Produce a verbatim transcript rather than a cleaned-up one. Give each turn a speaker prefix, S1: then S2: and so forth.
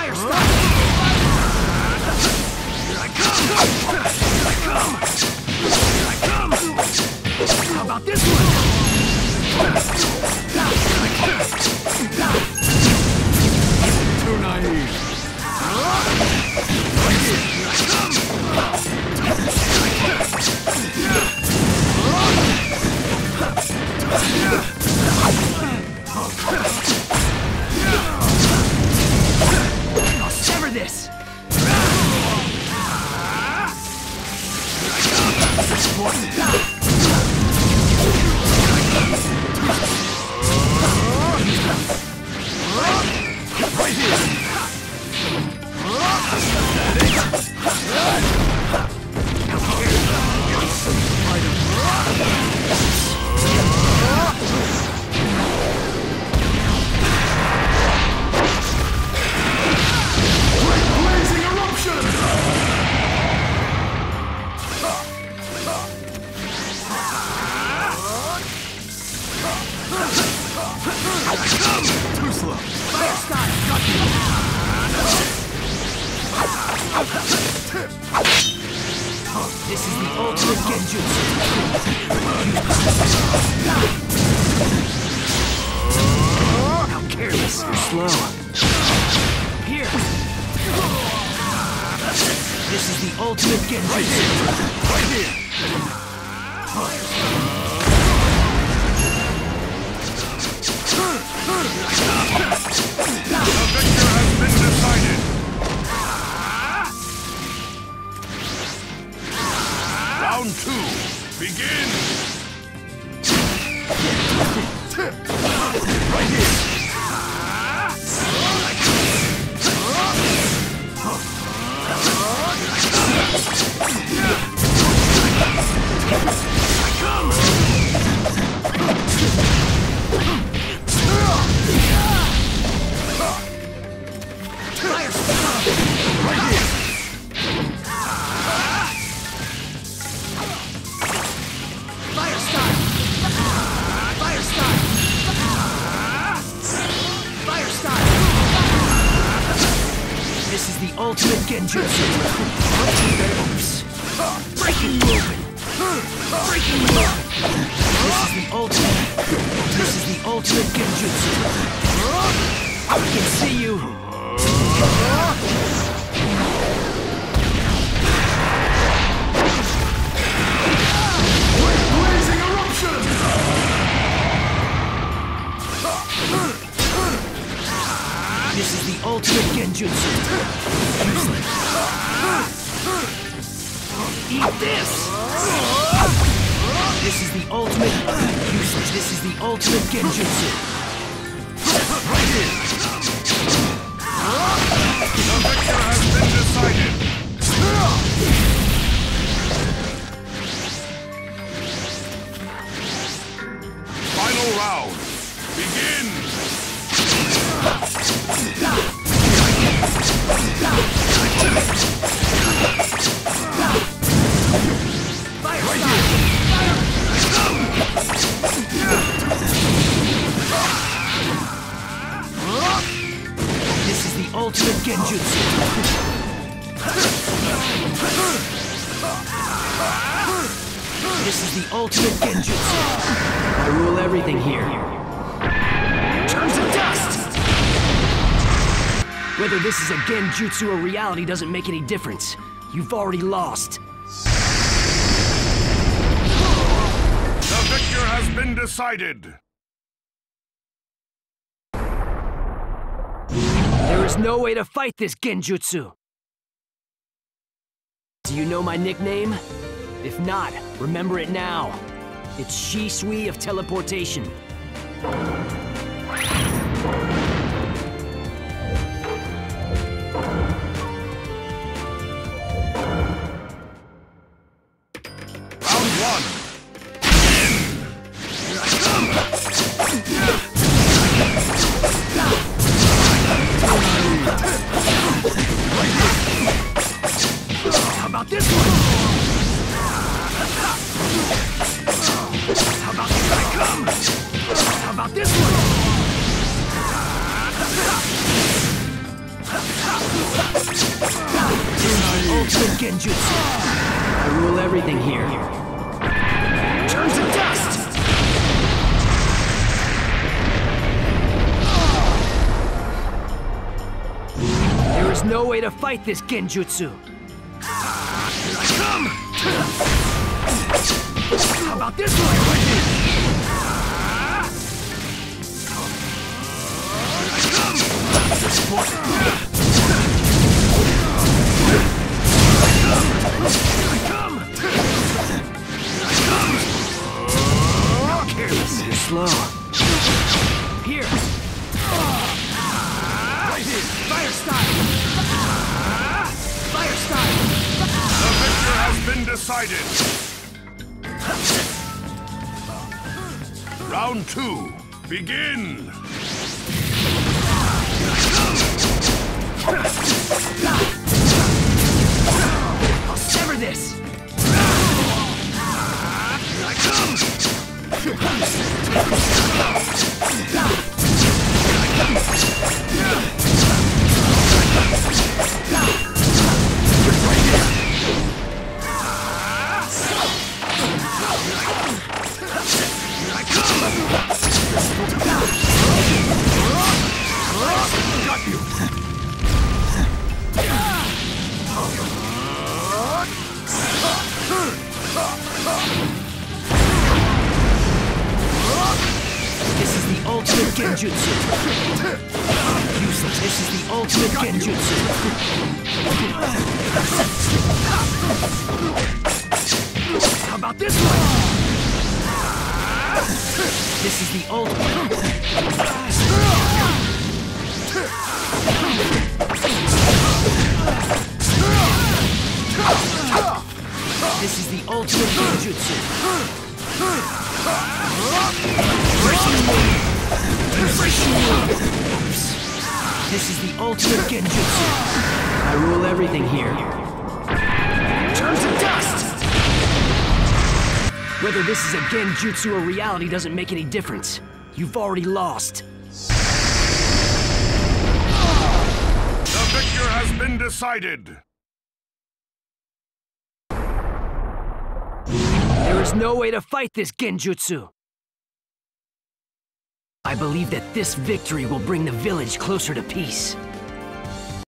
S1: Fire style! Here I come! Here I come! Here I come! How about this one? Too naive. Right here, here I come! I'll sever this! Right here! Blazing eruption! Too slow. Fire style. This is the ultimate genjutsu. How careless. You're slow. Here. This is the ultimate genjutsu. Right here. Right here.
S2: The victor has been decided. Round two, begin!
S1: Right here! I come! Fire style! Right here! Fire style! Fire style! Fire style! This is the ultimate genjutsu. Breaking you open! Breaking you open! This is the ultimate. This is the ultimate genjutsu. I can see you. Blazing eruption! This is the ultimate genjutsu. Eat this! This is the ultimate. Useless. This is the ultimate genjutsu. Right here.
S2: The victor has been decided. Final round. Begin.
S1: Fire right here. Fire. This is the ultimate genjutsu. This is the ultimate genjutsu. I rule everything here. Turn to dust! Whether this is a genjutsu or reality doesn't make any difference. You've already lost.
S2: The victor has been decided.
S1: There is no way to fight this genjutsu. Do you know my nickname? If not, remember it now. It's Shisui of teleportation.
S2: Round one.
S1: Here I come! How about this one? How about here I come? How about this one? ultimate genjutsu. I rule everything here. Turn to dust! There is no way to fight this genjutsu. Come! How about this one? Come! Come! You're slow. Here! Right here! Fire style! Fire style!
S2: The victor has been decided. Round two, begin!
S1: I'll sever this! Here I come!
S2: Got you!
S1: This is the ultimate genjutsu. Useless. This is the ultimate genjutsu. How about this one? This is the ultimate. This is the ultimate genjutsu. Breaking wave. Breaking wave. This is the ultimate genjutsu. I rule everything here. Turn to dust! Whether this is a genjutsu or reality doesn't make any difference. You've already lost.
S2: The victor has been decided.
S1: There is no way to fight this genjutsu. I believe that this victory will bring the village closer to peace.